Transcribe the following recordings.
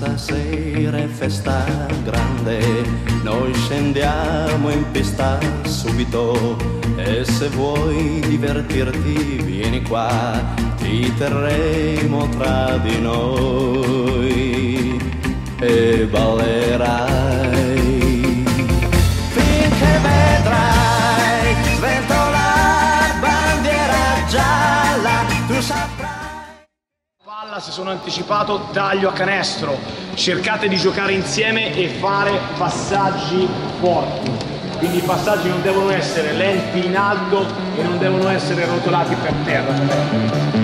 Stasera è festa grande, noi scendiamo in pista subito e se vuoi divertirti vieni qua, ti terremo tra di noi e ballerai finché vedrai sventolare bandiera gialla, tu saprai. Si sono anticipato, taglio a canestro, cercate di giocare insieme e fare passaggi forti, quindi i passaggi non devono essere lenti in alto e non devono essere rotolati per terra.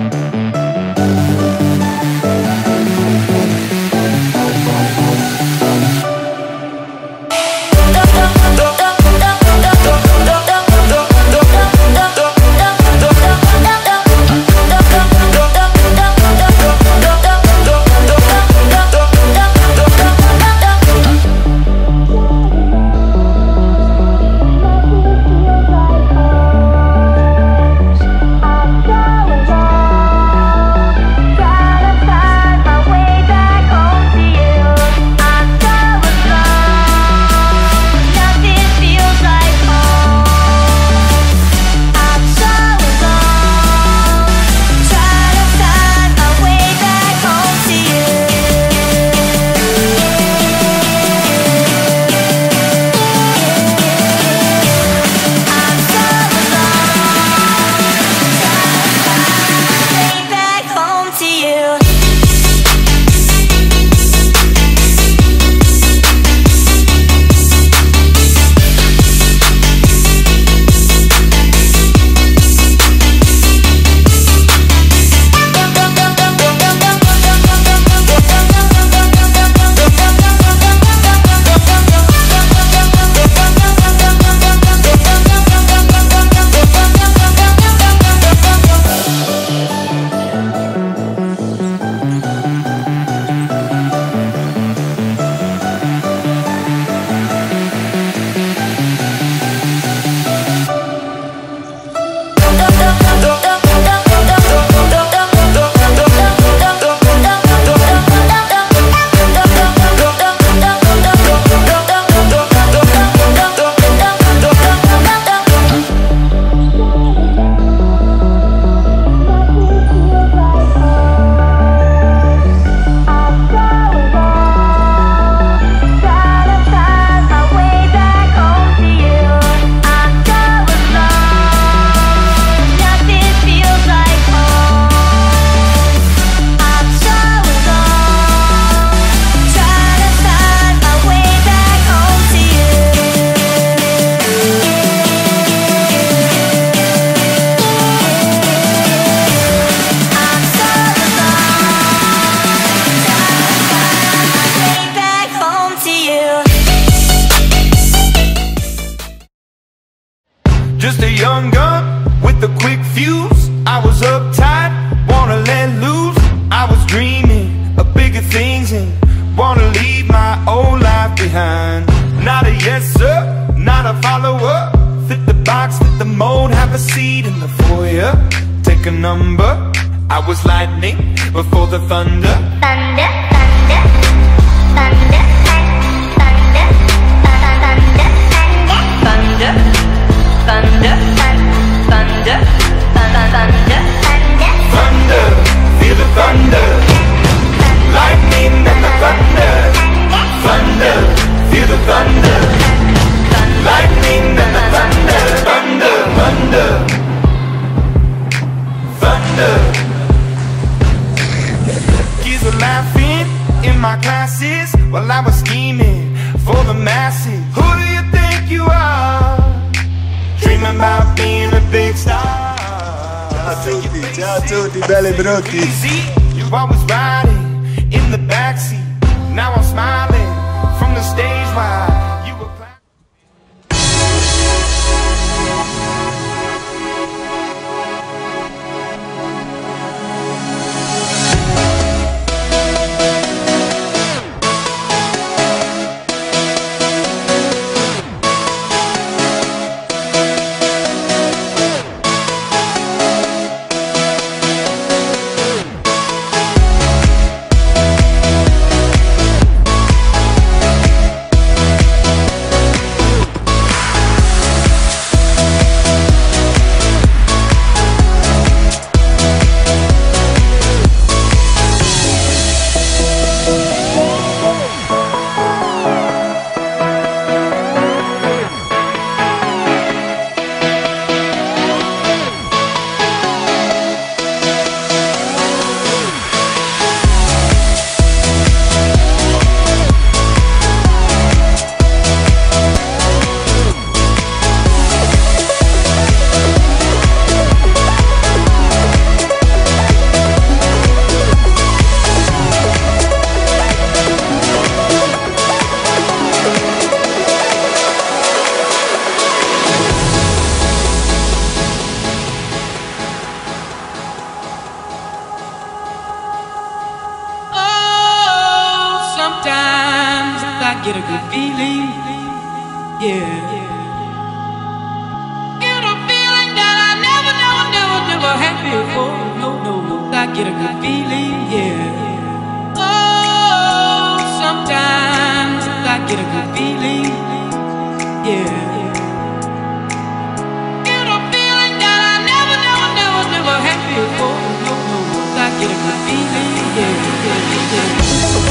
Just a young gun with a quick fuse. I was uptight, wanna let loose. I was dreaming of bigger things and wanna leave my old life behind. Not a yes sir, not a follower. Fit the box, fit the mold, have a seat in the foyer. Take a number. I was lightning before the thunder. Thunder, thunder, thunder, thunder, thunder, thunder, thunder, thunder, thunder, thunder, feel the thunder, lightning and the thunder, thunder, feel the thunder, lightning and the thunder, thunder, thunder, thunder. Kids were laughing in my classes while I was scheming for the masses. Who do you think you are? Dreaming about being a big star. Ciao a tutti, belli e brutti. You're always riding in the backseat. Now I'm smiling from the stage while you were playing. get a good feeling, yeah. Get a feeling that I never had before. No, I get a good feeling, yeah. Oh, sometimes I get a good feeling, yeah. Get a feeling that I never had before. No, I get a good feeling, yeah.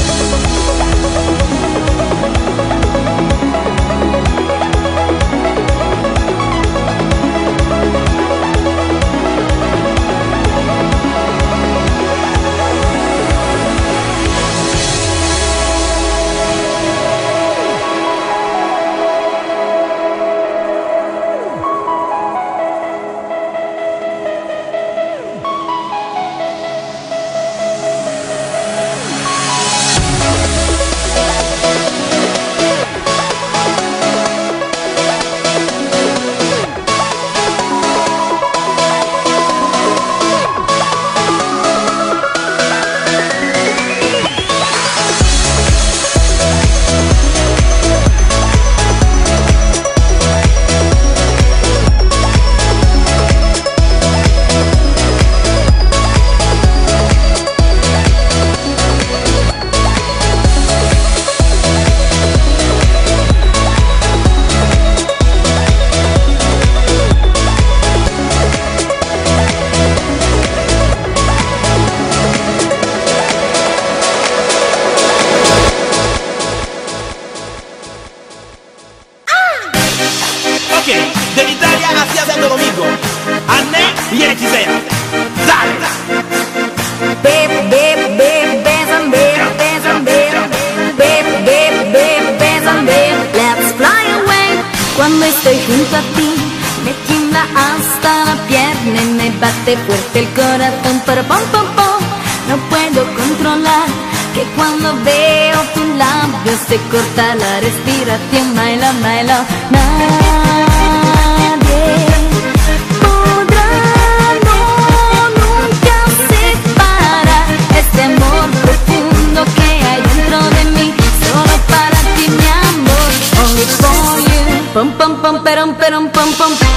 De Italia hacia Santo Domingo, Anne y Hechicera. ¡Dale! Let's fly away. Cuando estoy junto a ti, me tiembla hasta la pierna y me bate fuerte el corazón. Pero pom pom pom, no puedo controlar que cuando veo tus labios se corta la respiración. My love, my love, nadie podrá, no, nunca separar este amor profundo que hay dentro de mí. Solo para ti, mi amor, only for you. Pom pom pom, perom perom pom pom.